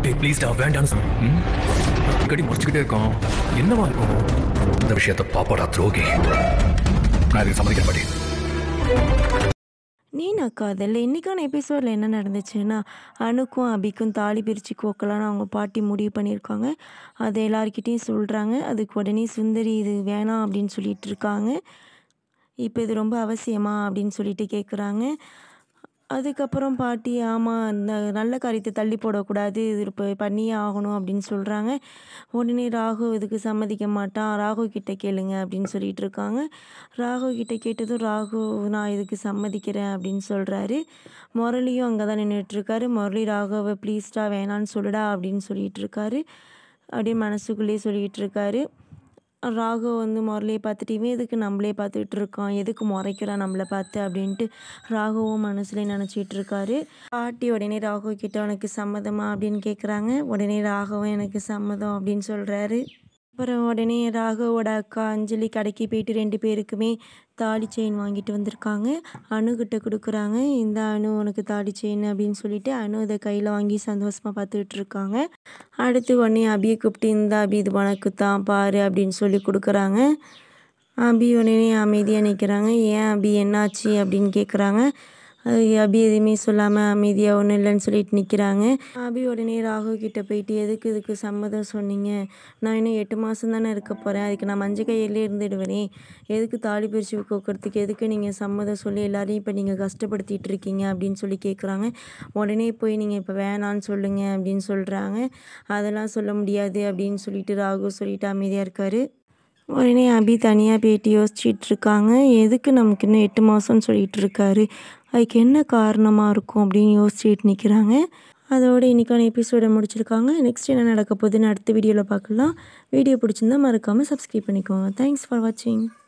ப்ளீஸ்டா வேண்டான்னு சொல்லு. அடிக்கடி முடிச்சுக்கிட்டே இருக்கோம். என்னவா இருக்கும்? இந்த விஷயத்தை பாப்பாடா துரோகி. நான் இதுக்கு சம்மதிக்க மாட்டேன். நீனாக்கா அதில் இன்றைக்கான எபிசோடில் என்ன நடந்துச்சுன்னா, அணுக்கும் அபிக்கும் தாலி பிரித்து கோக்கலான்னு அவங்க பாட்டி முடிவு பண்ணியிருக்காங்க. அதை எல்லாருக்கிட்டேயும் சொல்கிறாங்க. அதுக்கு உடனே சுந்தரி இது வேணாம் அப்படின்னு சொல்லிட்டு இருக்காங்க. இப்போ இது ரொம்ப அவசியமா அப்படின்னு சொல்லிட்டு கேட்குறாங்க. அதுக்கப்புறம் பாட்டி ஆமாம், இந்த நல்ல காரியத்தை தள்ளி போடக்கூடாது, இது இப்போ பண்ணியே ஆகணும் அப்படின்னு சொல்கிறாங்க. உடனே ராகு இதுக்கு சம்மதிக்க மாட்டான். ராகு கிட்ட கேளுங்க அப்படின்னு சொல்லிட்டு இருக்காங்க. ராகு கிட்ட கேட்டதும் ராகு நான் இதுக்கு சம்மதிக்கிறேன் அப்படின்னு சொல்கிறாரு. முரளியும் அங்கே தான் நின்றுட்டுருக்காரு. முரளி ராகுவை ப்ளீஸ்டா வேணான்னு சொல்லுடா அப்படின்னு சொல்லிட்டு இருக்காரு. அப்படியே மனசுக்குள்ளேயே சொல்லிகிட்டு இருக்காரு. ராகு வந்து முரளியை பார்த்துட்டு இவன் எதுக்கு நம்மளே பார்த்துட்டு இருக்கான், எதுக்கு முறைக்கிறான் நம்மளை பார்த்து அப்படின்ட்டு ராகுவும் மனசுலேயே நினச்சிட்டு இருக்காரு. பாட்டி உடனே ராகு கிட்ட உனக்கு சம்மதமா அப்படின்னு கேட்குறாங்க. உடனே ராகவும் எனக்கு சம்மதம் அப்படின்னு சொல்கிறாரு. அப்புறம் உடனே ராகுவோட அக்கா அஞ்சலி கடைக்கு போயிட்டு 2 பேருக்குமே தாலி செயின் வாங்கிட்டு வந்திருக்காங்க. அணுகிட்ட கொடுக்குறாங்க. இந்த அணு உனக்கு தாலி செயின் அப்படின்னு சொல்லிட்டு அணு இதை கையில் வாங்கி சந்தோஷமாக பார்த்துக்கிட்டு இருக்காங்க. அடுத்து உடனே அபியை கூப்பிட்டு இந்த அபி இது உனக்கு தான் பாரு அப்படின்னு சொல்லி கொடுக்குறாங்க. அபி உடனே அமைதியாக நிற்கிறாங்க. ஏன் அபி என்னாச்சு அப்படின்னு கேட்குறாங்க. அபி எதுவுமே சொல்லாமல் அமைதியாக ஒன்றும் இல்லைன்னு சொல்லிட்டு நிற்கிறாங்க. அபி உடனே ராகு கிட்ட போயிட்டு எதுக்கு இதுக்கு சம்மதம் சொன்னீங்க, நான் இன்னும் 8 மாதம் தானே இருக்க போகிறேன், அதுக்கு நான் மஞ்சள் கையிலே இருந்துடுவேனே, எதுக்கு தாலி பிரித்து கோக்கிறதுக்கு எதுக்கு நீங்கள் சம்மதம் சொல்லி எல்லாரையும் இப்போ நீங்கள் கஷ்டப்படுத்திட்டு இருக்கீங்க அப்படின்னு சொல்லி கேட்குறாங்க. உடனே போய் நீங்கள் இப்போ வேணான்னு சொல்லுங்கள் அப்படின்னு சொல்கிறாங்க. அதெல்லாம் சொல்ல முடியாது அப்படின்னு சொல்லிட்டு ராகு சொல்லிட்டு அமைதியாக இருக்கார். உடனே அபி தனியாக போயிட்டு யோசிச்சுட்டு இருக்காங்க. எதுக்கு நமக்கு இன்னும் 8 மாதம்னு சொல்லிட்டு இருக்காரு, அதுக்கு என்ன காரணமாக இருக்கும் அப்படின்னு யோசிச்சுட்டு நிற்கிறாங்க. அதோட இன்றைக்கான எபிசோடை முடிச்சிருக்காங்க. நெக்ஸ்ட் என்ன நடக்க போகுதுன்னு அடுத்த வீடியோவில் பார்க்கலாம். வீடியோ பிடிச்சிருந்தா மறக்காமல் சப்ஸ்கிரைப் பண்ணிக்கோங்க. தேங்க்ஸ் ஃபார் வாட்சிங்.